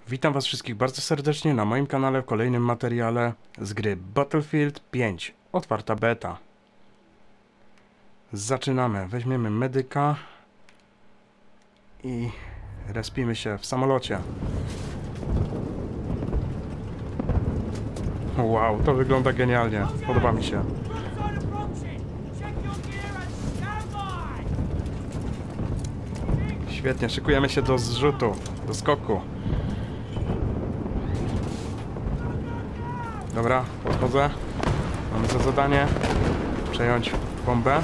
Witam was wszystkich bardzo serdecznie na moim kanale w kolejnym materiale z gry Battlefield 5. Otwarta beta. Zaczynamy. Weźmiemy medyka i respimy się w samolocie. Wow, to wygląda genialnie. Podoba mi się. Świetnie, szykujemy się do zrzutu, do skoku. Dobra, podchodzę. Mamy za zadanie przejąć bombę.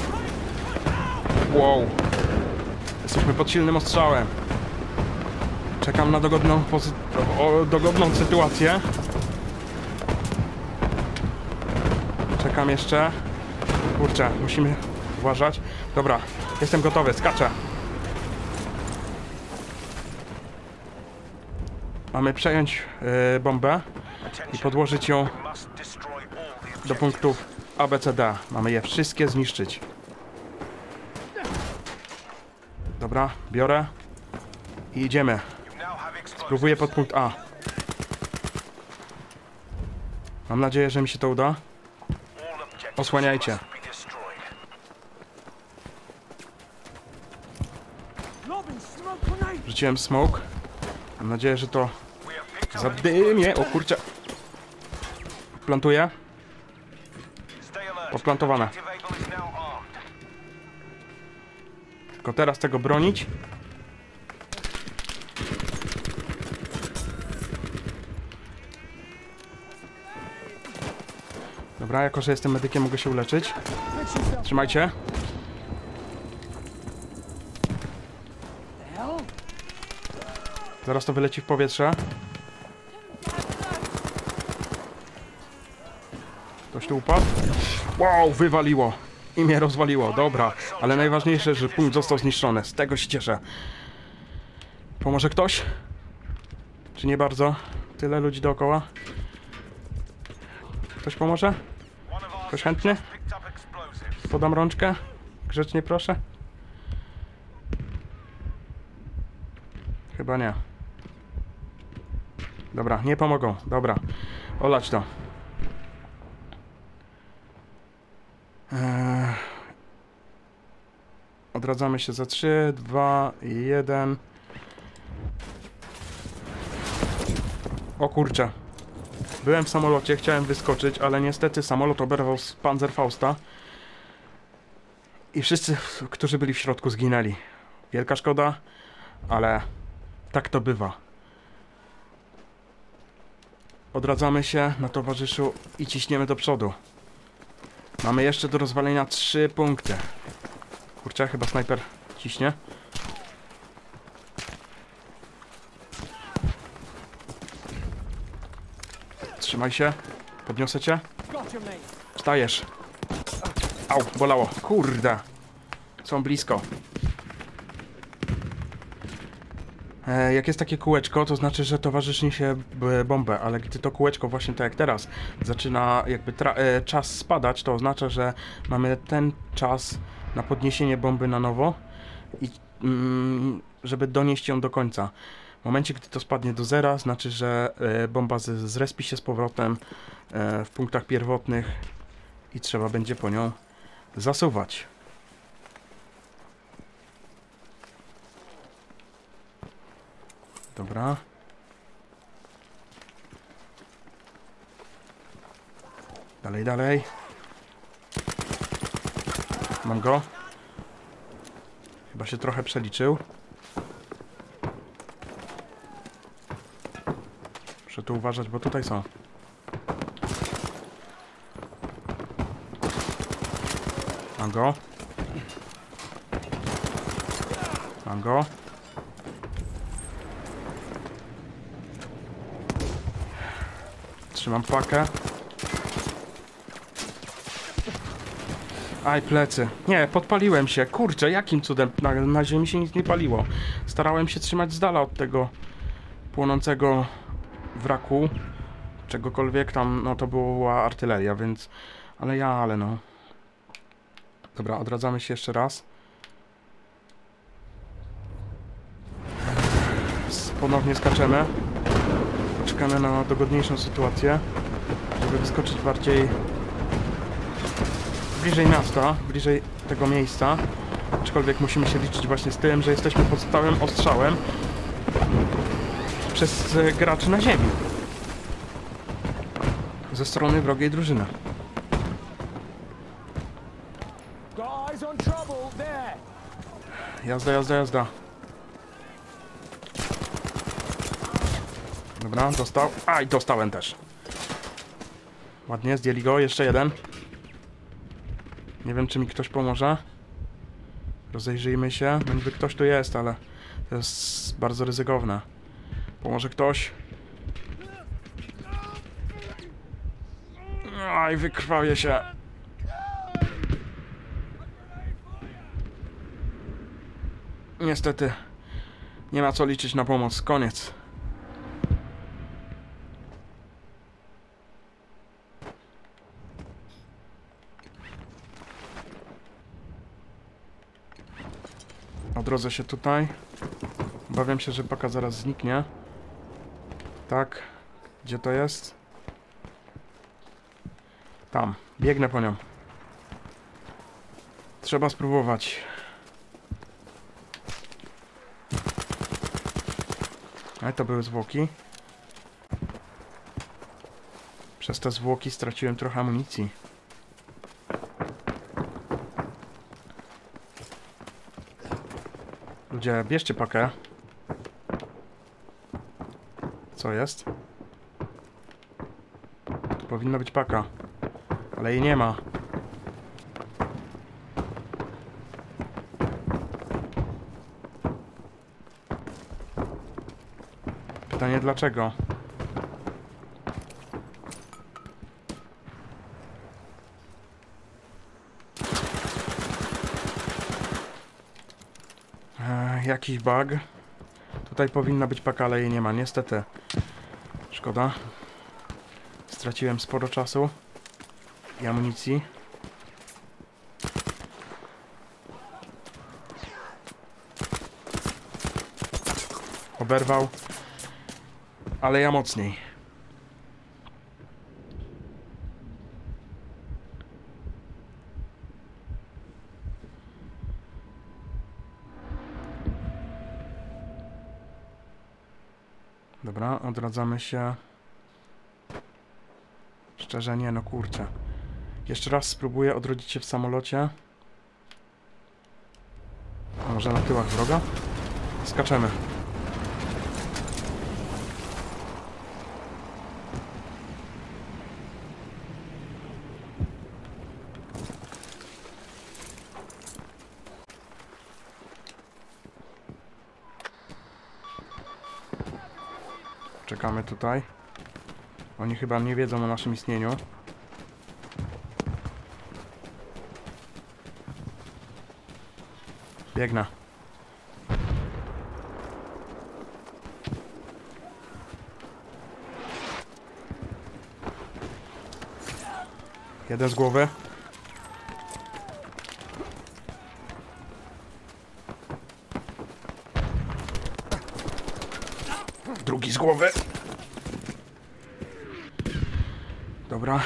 Wow. Jesteśmy pod silnym ostrzałem. Czekam na dogodną sytuację. Czekam jeszcze. Kurczę, musimy uważać. Dobra, jestem gotowy, skaczę. Mamy przejąć bombę i podłożyć ją do punktów A, B, C, D. Mamy je wszystkie zniszczyć. Dobra, biorę i idziemy. Spróbuję pod punkt A. Mam nadzieję, że mi się to uda. Osłaniajcie. Rzuciłem smoke. Mam nadzieję, że to zadymie. O kurczę. Plantuję. Podplantowane. Tylko teraz tego bronić. Dobra, jako że jestem medykiem, mogę się uleczyć. Trzymajcie. Zaraz to wyleci w powietrze. Ktoś tu upadł? Wow, wywaliło. I mnie rozwaliło. Dobra, ale najważniejsze, że punkt został zniszczony. Z tego się cieszę. Pomoże ktoś? Czy nie bardzo? Tyle ludzi dookoła. Ktoś pomoże? Ktoś chętny? Podam rączkę? Grzecznie proszę. Chyba nie. Dobra, nie pomogą. Dobra, olać to. Odradzamy się za 3, 2, 1. O kurczę. Byłem w samolocie, chciałem wyskoczyć, ale niestety samolot oberwał z Panzerfausta. I wszyscy, którzy byli w środku, zginęli. Wielka szkoda, ale tak to bywa. Odradzamy się na towarzyszu i ciśniemy do przodu. Mamy jeszcze do rozwalenia 3 punkty. Kurczę, chyba snajper ciśnie. Trzymaj się. Podniosę cię. Wstajesz. Au, bolało. Kurde. Są blisko. Jak jest takie kółeczko, to znaczy, że towarzyszy niesie bombę, ale gdy to kółeczko właśnie tak jak teraz zaczyna jakby czas spadać, to oznacza, że mamy ten czas na podniesienie bomby na nowo i żeby donieść ją do końca. W momencie, gdy to spadnie do zera, znaczy, że bomba zrespi się z powrotem w punktach pierwotnych i trzeba będzie po nią zasuwać. Dobra. Dalej, dalej. Mam go. Chyba się trochę przeliczył. Muszę tu uważać, bo tutaj są. Mam go. Mam go. Trzymam pakę. Aj, plecy. Nie, podpaliłem się. Kurczę, jakim cudem na ziemi się nic nie paliło. Starałem się trzymać z dala od tego płonącego wraku. Czegokolwiek tam, no to była artyleria, więc... Ale no. Dobra, odradzamy się jeszcze raz. Ponownie skaczemy. poczekamy na dogodniejszą sytuację, żeby wyskoczyć bardziej bliżej miasta, bliżej tego miejsca. Aczkolwiek musimy się liczyć właśnie z tym, że jesteśmy pod stałym ostrzałem przez graczy na ziemi ze strony wrogiej drużyny. Jazda, jazda, jazda. Dobra, dostał. A, i dostałem też. Ładnie, zdjęli go. Jeszcze jeden. Nie wiem, czy mi ktoś pomoże. Rozejrzyjmy się. No niby ktoś tu jest, ale to jest bardzo ryzykowne. Pomoże ktoś. Aj, wykrwawię się. Niestety. Nie ma co liczyć na pomoc. Koniec. Odrodzę się tutaj. Obawiam się, że paka zaraz zniknie. Tak. Gdzie to jest? Tam. Biegnę po nią. Trzeba spróbować. Ale to były zwłoki. Przez te zwłoki straciłem trochę amunicji. Ludzie, bierzcie pakę. Co jest? Tu powinna być paka. Ale jej nie ma. Pytanie dlaczego? Jakiś bug. Tutaj powinna być paka, ale jej nie ma. Niestety. Szkoda. Straciłem sporo czasu i amunicji. Oberwał. Ale ja mocniej. Dobra, odradzamy się. Szczerze nie, no kurczę. Jeszcze raz spróbuję odrodzić się w samolocie. A może na tyłach wroga? Skaczemy. Czekamy tutaj. Oni chyba nie wiedzą o naszym istnieniu. Biegnę. Jeden z głowy. Drugi z głowy. Dobra.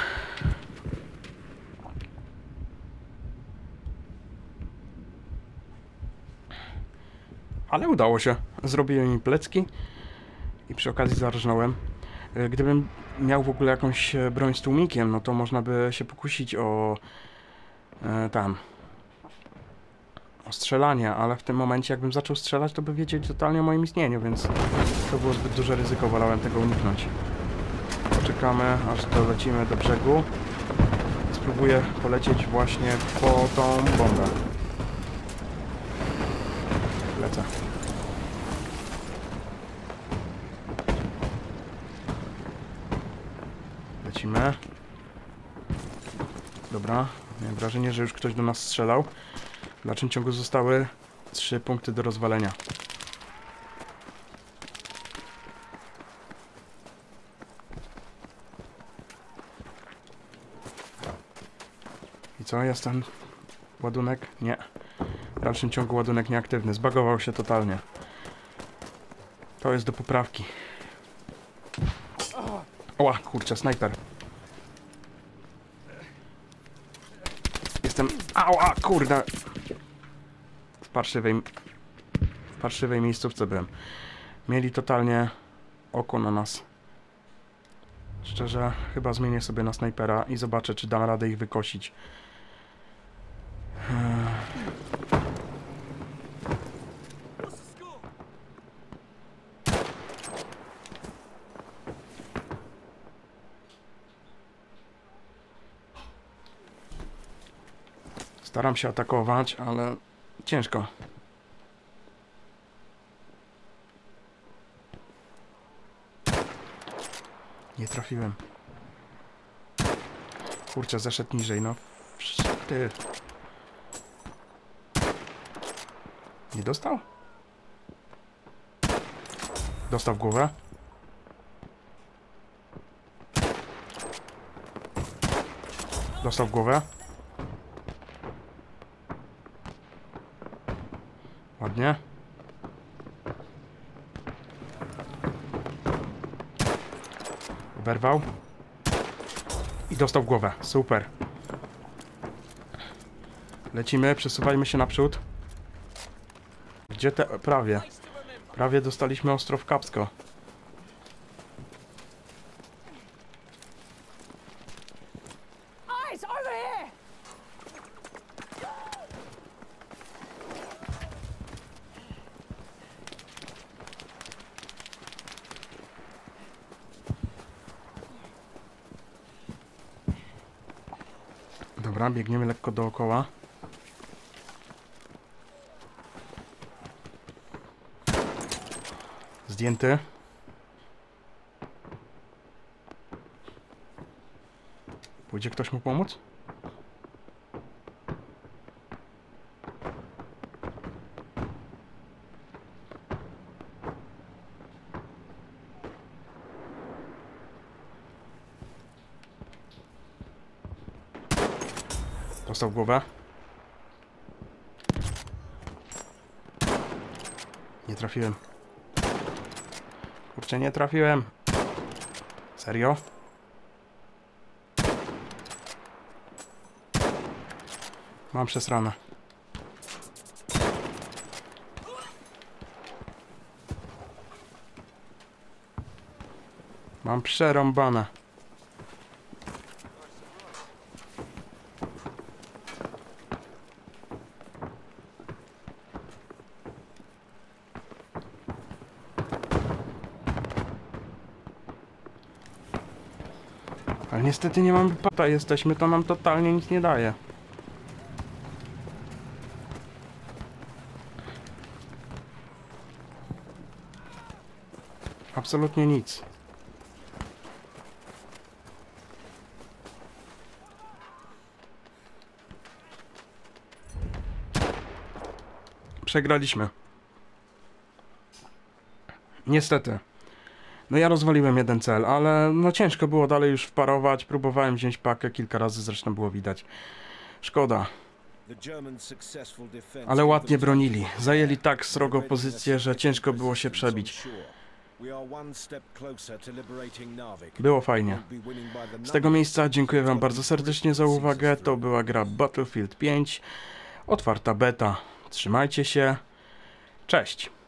Ale udało się. Zrobiłem im plecki i przy okazji zarżnąłem. Gdybym miał w ogóle jakąś broń z tłumikiem, no to można by się pokusić o o strzelanie, ale w tym momencie jakbym zaczął strzelać, to by wiedzieli totalnie o moim istnieniu, więc to było zbyt duże ryzyko, wolałem tego uniknąć. Poczekamy, aż dolecimy do brzegu. Spróbuję polecieć właśnie po tą bombę. Lecę. Lecimy. Dobra, miałem wrażenie, że już ktoś do nas strzelał. W dalszym ciągu zostały 3 punkty do rozwalenia. I co? Jest ten ładunek? Nie. W dalszym ciągu ładunek nieaktywny. Zbagował się totalnie. To jest do poprawki. Oła, kurczę, snajper. Jestem... Ała, kurde. W parszywej miejscówce byłem. Mieli totalnie oko na nas. Szczerze, chyba zmienię sobie na snajpera i zobaczę, czy dam radę ich wykosić. Staram się atakować, ale ciężko. Nie trafiłem. Kurczę, zeszedł niżej, no. Ty. Nie dostał? Dostał w głowę. Dostał w głowę. Ładnie. Oberwał. I dostał w głowę. Super. Lecimy, przesuwajmy się naprzód. Gdzie te... Prawie. Prawie dostaliśmy ostro w kapsko. Dobra, biegniemy lekko dookoła. Zdjęty. Pójdzie ktoś mu pomóc? Dostał w głowę. Nie trafiłem. Kurczę, nie trafiłem. Serio? Mam przesrane. Mam przerąbane. Ale niestety nie mamy pata, jesteśmy, to nam totalnie nic nie daje. Absolutnie nic. Przegraliśmy. Niestety. No ja rozwaliłem jeden cel, ale no ciężko było dalej już wparować. Próbowałem wziąć pakę, kilka razy zresztą było widać. Szkoda. Ale ładnie bronili. Zajęli tak srogo pozycję, że ciężko było się przebić. Było fajnie. Z tego miejsca dziękuję wam bardzo serdecznie za uwagę. To była gra Battlefield 5. Otwarta beta. Trzymajcie się. Cześć.